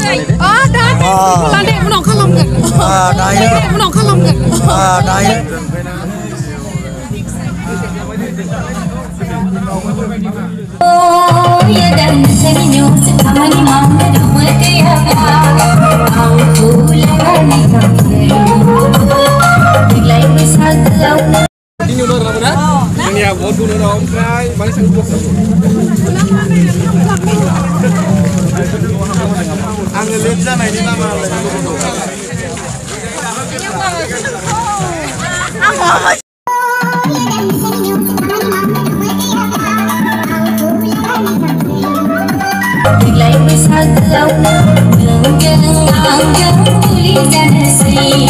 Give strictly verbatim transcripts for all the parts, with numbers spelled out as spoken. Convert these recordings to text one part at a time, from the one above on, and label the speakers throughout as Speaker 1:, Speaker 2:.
Speaker 1: Oh, dah. Pulang deh, menong kalau enggak. Ah, dah. Menong kalau enggak. Ah, dah. Oh, ya dan senyum sekamani mama rumah dia. Kau pulang ni kau. Dilai besar kau.
Speaker 2: Ini udah berapa dah? Ini ya, buat dulu dah om try, balik sang buat. Angin lihat na ini nama. Dilai besar kau, jangan jangan boleh jangan sih.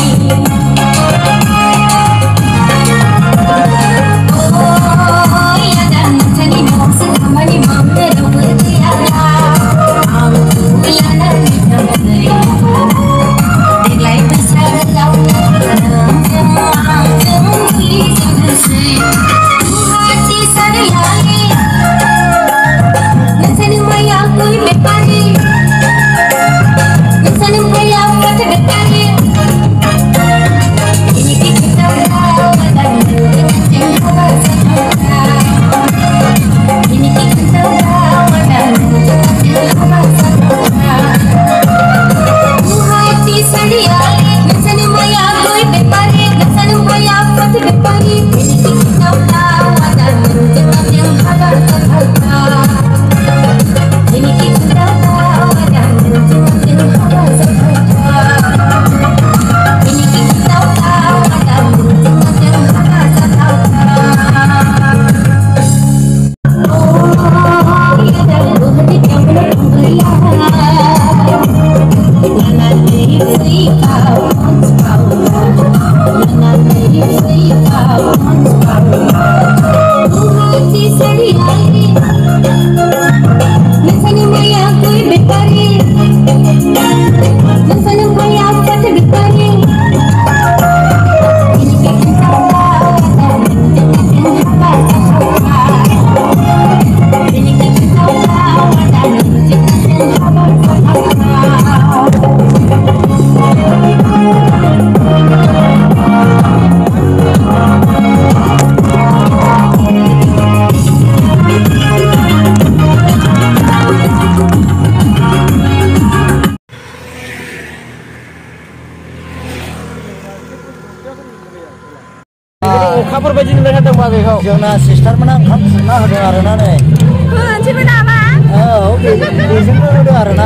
Speaker 3: Kabar baju ni ada apa kau? Jangan sister mana kam sana ada arena ni.
Speaker 1: Hmm, cuma nama.
Speaker 3: Oh, okay. Di sini ada arena.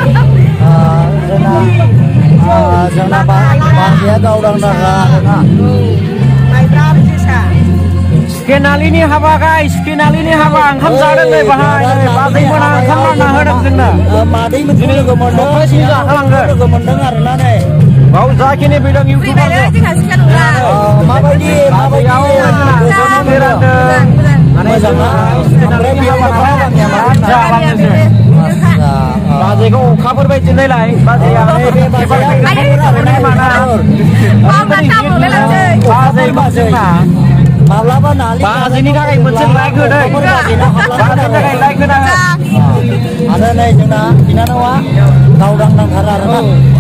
Speaker 3: Ah, jangan ah jangan apa? Dia kau orang dah arena.
Speaker 1: Baik berapa sisa?
Speaker 4: Kenal ini apa guys? Kenal ini apa? Angkam jalan ni bahaya. Pasti mana angkam mana hadap kena.
Speaker 3: Mati mesti gomondang.
Speaker 4: Pasti dah halang ke?
Speaker 3: Gomondang arena ni.
Speaker 4: Bau zaki ni bilang YouTube
Speaker 1: Bela je kan sekarang lah.
Speaker 3: Ma bagi, ma bagi.
Speaker 4: Sana berada.
Speaker 3: Mana sama? Mereka biar apa yang
Speaker 4: Raja bang ni. Bazi ko kabar baik jenai lai. Bazi yang ni mana?
Speaker 1: Mama tahu bela je.
Speaker 4: Bazi bazi na.
Speaker 3: Malah apa nali?
Speaker 4: Bazi ni kan mencen like ke deh. Bazi ni kan like ke dah.
Speaker 3: Ada ni jenah, jenah nawa. Kau orang nang harap